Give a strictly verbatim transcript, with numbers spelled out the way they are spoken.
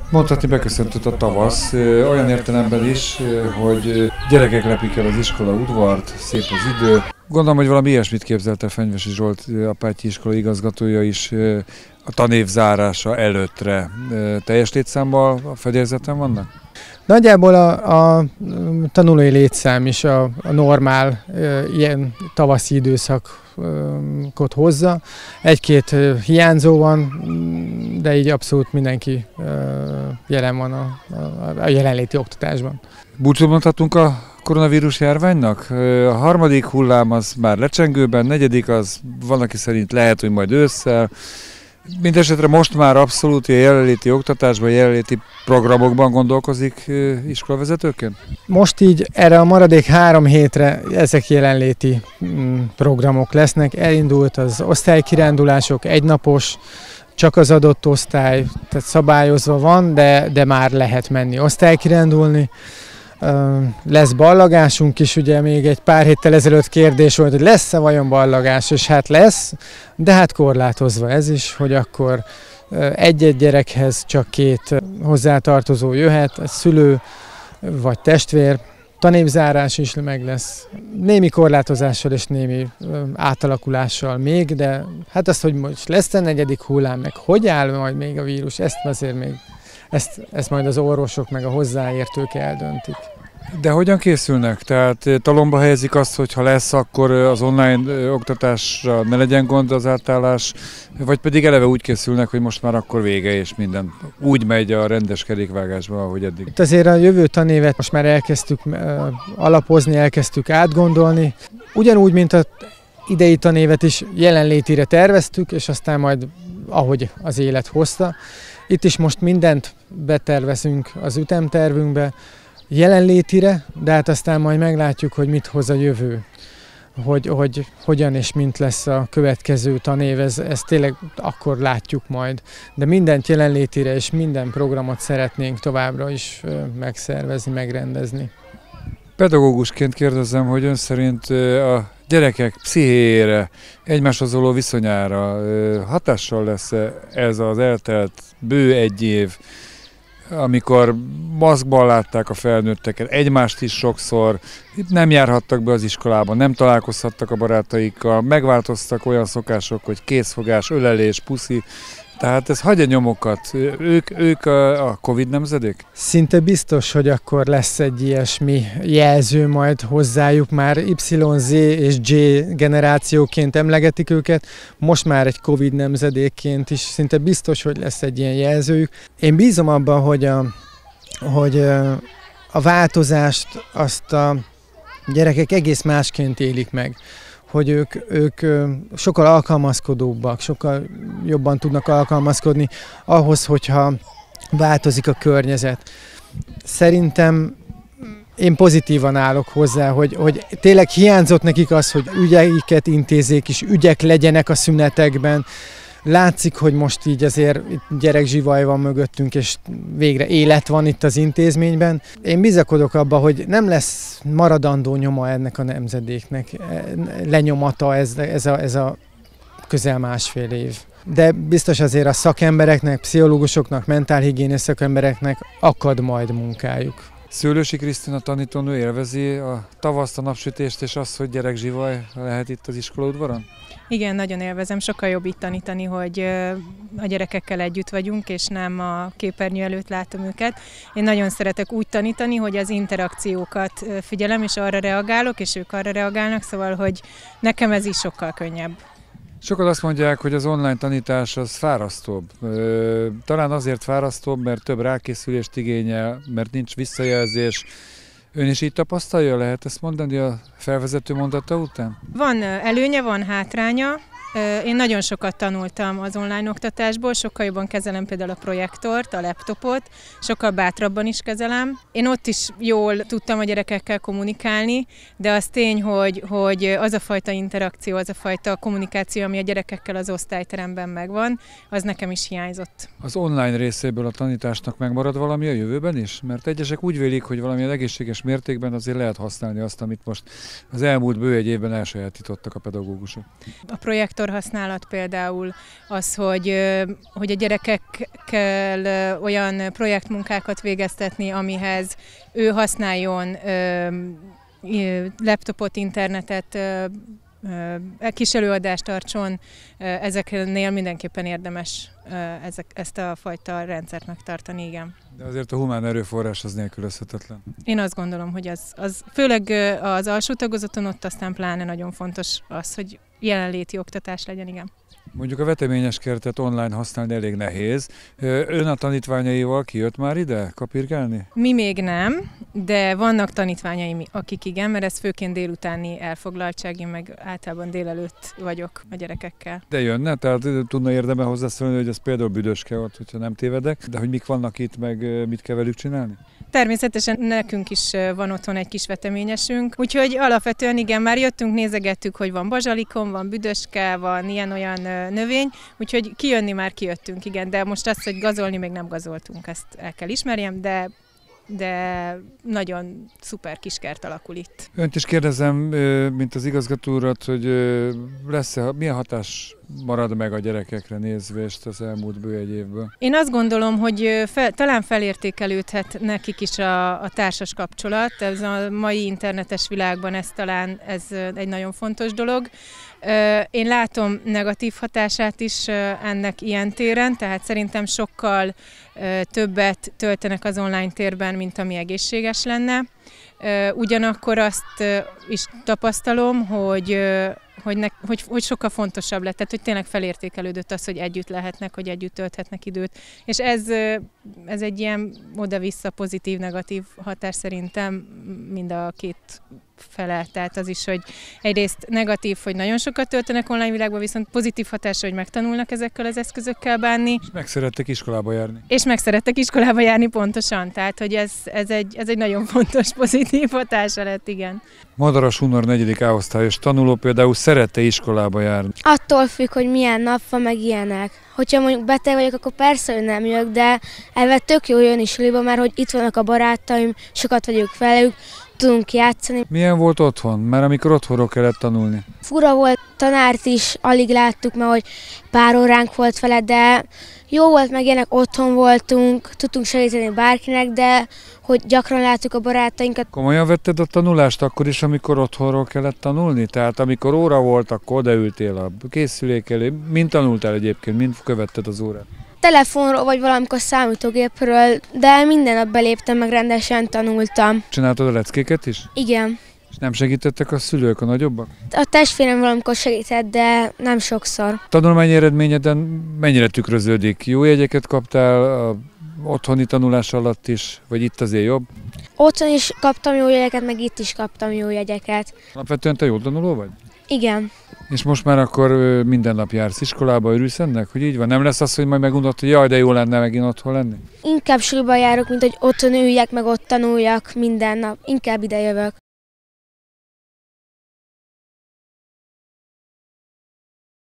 Mondhatni beköszöntött a tavasz, olyan értelemben is, hogy gyerekek lepik el az iskola udvart, szép az idő. Gondolom, hogy valami ilyesmit képzelt el Fenyvesi Zsolt, a Pátyi iskola igazgatója is a tanév zárása előttre. Teljes létszámmal a fedélzeten vannak? Nagyjából a, a tanulói létszám is a, a normál e, ilyen tavaszi időszakot hozza. Egy-két hiányzó van, de így abszolút mindenki e, jelen van a, a, a jelenléti oktatásban. Búcsút mondhatunk a koronavírus járványnak? A harmadik hullám az már lecsengőben, negyedik az van, aki szerint lehet, hogy majd ősszel. Mindenesetre most már abszolút a jelenléti oktatásban, jelenléti programokban gondolkozik iskolavezetőként? Most így erre a maradék három hétre ezek jelenléti programok lesznek. Elindult az osztálykirándulások, egynapos, csak az adott osztály, tehát szabályozva van, de, de már lehet menni osztálykirándulni. Lesz ballagásunk is, ugye még egy pár héttel ezelőtt kérdés volt, hogy lesz-e vajon ballagás, és hát lesz, de hát korlátozva ez is, hogy akkor egy-egy gyerekhez csak két hozzátartozó jöhet, szülő vagy testvér, tanévzárás is meg lesz, némi korlátozással és némi átalakulással még, de hát azt, hogy most lesz a negyedik hullám, meg hogy áll majd még a vírus, ezt azért még Ezt, ezt majd az orvosok meg a hozzáértők eldöntik. De hogyan készülnek? Tehát talomba helyezik azt, hogy ha lesz, akkor az online oktatásra ne legyen gond az átállás, vagy pedig eleve úgy készülnek, hogy most már akkor vége, és minden úgy megy a rendes kerékvágásba, ahogy eddig. Itt azért a jövő tanévet most már elkezdtük alapozni, elkezdtük átgondolni. Ugyanúgy, mint az idei tanévet is jelenlétire terveztük, és aztán majd ahogy az élet hozta. Itt is most mindent betervezünk az ütemtervünkbe jelenlétire, de hát aztán majd meglátjuk, hogy mit hoz a jövő. Hogy, hogy hogyan és mint lesz a következő tanév, ez, ezt tényleg akkor látjuk majd. De mindent jelenlétire és minden programot szeretnénk továbbra is megszervezni, megrendezni. Pedagógusként kérdezem, hogy ön szerint a gyerekek pszichéjére, egymáshoz való viszonyára hatással lesz ez az eltelt bő egy év, amikor maszkban látták a felnőtteket, egymást is sokszor, nem járhattak be az iskolába, nem találkozhattak a barátaikkal, megváltoztak olyan szokások, hogy kézfogás, ölelés, puszi, tehát ez hagyja nyomokat. Ők, ők a, a Covid nemzedék? Szinte biztos, hogy akkor lesz egy ilyesmi jelző majd hozzájuk, már Y, Z és G generációként emlegetik őket, most már egy Covid nemzedékként is szinte biztos, hogy lesz egy ilyen jelzőjük. Én bízom abban, hogy a, hogy a változást azt a gyerekek egész másként élik meg. Hogy ők, ők sokkal alkalmazkodóbbak, sokkal jobban tudnak alkalmazkodni ahhoz, hogyha változik a környezet. Szerintem én pozitívan állok hozzá, hogy, hogy tényleg hiányzott nekik az, hogy ügyeiket intézzék és ügyek legyenek a szünetekben. Látszik, hogy most így azért gyerekzsivaj van mögöttünk, és végre élet van itt az intézményben. Én bizakodok abba, hogy nem lesz maradandó nyoma ennek a nemzedéknek, lenyomata ez, ez, a, ez a közel másfél év. De biztos azért a szakembereknek, pszichológusoknak, mentálhigiénész szakembereknek akad majd munkájuk. Szőlősi Krisztina tanítónő élvezi a tavaszt, a napsütést és azt, hogy gyerekzsivaj lehet itt az iskolaudvaron? Igen, nagyon élvezem, sokkal jobb itt tanítani, hogy a gyerekekkel együtt vagyunk, és nem a képernyő előtt látom őket. Én nagyon szeretek úgy tanítani, hogy az interakciókat figyelem, és arra reagálok, és ők arra reagálnak, szóval, hogy nekem ez is sokkal könnyebb. Sokan azt mondják, hogy az online tanítás az fárasztóbb. Talán azért fárasztóbb, mert több rákészülést igényel, mert nincs visszajelzés. Ön is így tapasztalja, lehet ezt mondani a felvezető mondata után? Van előnye, van hátránya. Én nagyon sokat tanultam az online oktatásból, sokkal jobban kezelem például a projektort, a laptopot, sokkal bátrabban is kezelem. Én ott is jól tudtam a gyerekekkel kommunikálni, de az tény, hogy, hogy az a fajta interakció, az a fajta kommunikáció, ami a gyerekekkel az osztályteremben megvan, az nekem is hiányzott. Az online részéből a tanításnak megmarad valami a jövőben is? Mert egyesek úgy vélik, hogy valamilyen egészséges mértékben azért lehet használni azt, amit most az elmúlt bő egy évben elsajátítottak a pedagógusok. A projektor projektorhasználat például, az, hogy, hogy a gyerekekkel olyan projektmunkákat végeztetni, amihez ő használjon laptopot, internetet, kis előadást tartson, ezeknél mindenképpen érdemes ezek, ezt a fajta rendszert megtartani, igen. De azért a humán erőforrás az nélkülözhetetlen. Én azt gondolom, hogy az, az főleg az alsó tagozaton, ott aztán pláne nagyon fontos az, hogy jelenléti oktatás legyen, igen. Mondjuk a veteményes kertet online használni elég nehéz. Ön a tanítványaival kijött már ide kapirgálni? Mi még nem, de vannak tanítványaim, akik igen, mert ez főként délutáni elfoglaltság, én meg általában délelőtt vagyok a gyerekekkel. De jönne? Tehát tudna érdemben hozzászólni, hogy ez például Büdöske ott, hogyha nem tévedek, de hogy mik vannak itt, meg mit kell velük csinálni? Természetesen nekünk is van otthon egy kis veteményesünk, úgyhogy alapvetően igen, már jöttünk, nézegettük, hogy van bazsalikon, van büdöske, van ilyen-olyan növény, úgyhogy kijönni már kijöttünk, igen, de most azt, hogy gazolni még nem gazoltunk, ezt el kell ismerjem, de de nagyon szuper kiskert alakul itt. Önt is kérdezem, mint az igazgató urat, hogy lesz-e, milyen hatás marad meg a gyerekekre nézvést az elmúlt bő egy évből? Én azt gondolom, hogy fel, talán felértékelődhet nekik is a, a társas kapcsolat. Ez a mai internetes világban ez talán ez egy nagyon fontos dolog. Én látom negatív hatását is ennek ilyen téren, tehát szerintem sokkal többet töltenek az online térben, mint ami egészséges lenne. Ugyanakkor azt is tapasztalom, hogy, hogy, ne, hogy, hogy sokkal fontosabb lett, tehát hogy tényleg felértékelődött az, hogy együtt lehetnek, hogy együtt tölthetnek időt. És ez, ez egy ilyen oda-vissza pozitív-negatív hatás szerintem mind a két fele. Tehát az is, hogy egyrészt negatív, hogy nagyon sokat töltenek online világban, viszont pozitív hatása, hogy megtanulnak ezekkel az eszközökkel bánni. És meg szerettek iskolába járni. És meg szerettek iskolába járni, pontosan. Tehát, hogy ez, ez, egy, ez egy nagyon fontos pozitív hatása lett, igen. Madaras Hunor negyedik A-osztályos tanuló például szerette iskolába járni. Attól függ, hogy milyen nap van, meg ilyenek. Hogyha mondjuk beteg vagyok, akkor persze, hogy nem jövök, de elve tök jó jönni suliba, mert hogy itt vannak a barátaim, sokat vagyok velük, tudunk játszani. Milyen volt otthon? Mert amikor otthonról kellett tanulni? Fura volt, tanárt is alig láttuk, mert hogy pár óránk volt vele, de jó volt, meg ilyenek, otthon voltunk, tudtunk segíteni bárkinek, de hogy gyakran láttuk a barátainkat. Komolyan vetted a tanulást akkor is, amikor otthonról kellett tanulni? Tehát amikor óra volt, akkor odaültél a készülék elé. Mind tanultál egyébként, mind követted az órát? Telefonról vagy valamikor számítógépről, de minden nap beléptem, meg rendesen tanultam. Csináltad a leckéket is? Igen. És nem segítettek a szülők, a nagyobbak? A testvérem valamikor segített, de nem sokszor. Tanulmányi eredményeden mennyire tükröződik? Jó jegyeket kaptál a otthoni tanulás alatt is, vagy itt azért jobb? Otthon is kaptam jó jegyeket, meg itt is kaptam jó jegyeket. Alapvetően te jó tanuló vagy? Igen. És most már akkor minden nap jársz iskolába, örülsz ennek, hogy így van? Nem lesz az, hogy majd megunod, hogy jaj, de jó lenne megint otthon lenni? Inkább suliba járok, mint hogy otthon üljek, meg ott tanuljak minden nap. Inkább ide jövök.